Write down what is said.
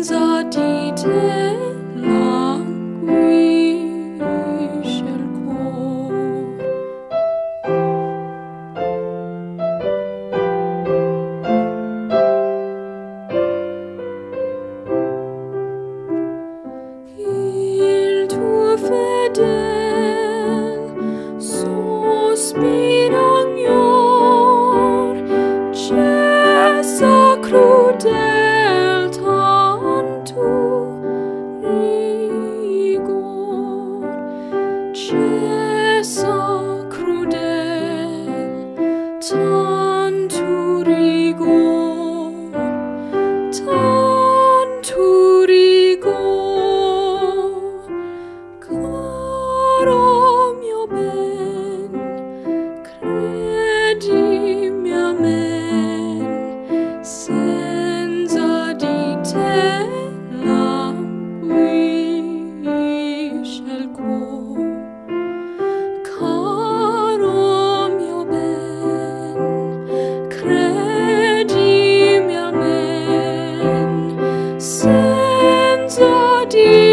senza di te languisce il cuore. Il tuo fedel sospira agnor, cessa crudel tanto rigor, cessa crudel tanto rigor, tanto rigor. Caro mio ben, credimi a me, senza di te languisce il cuore. Caro mio ben, credimi a me, senza di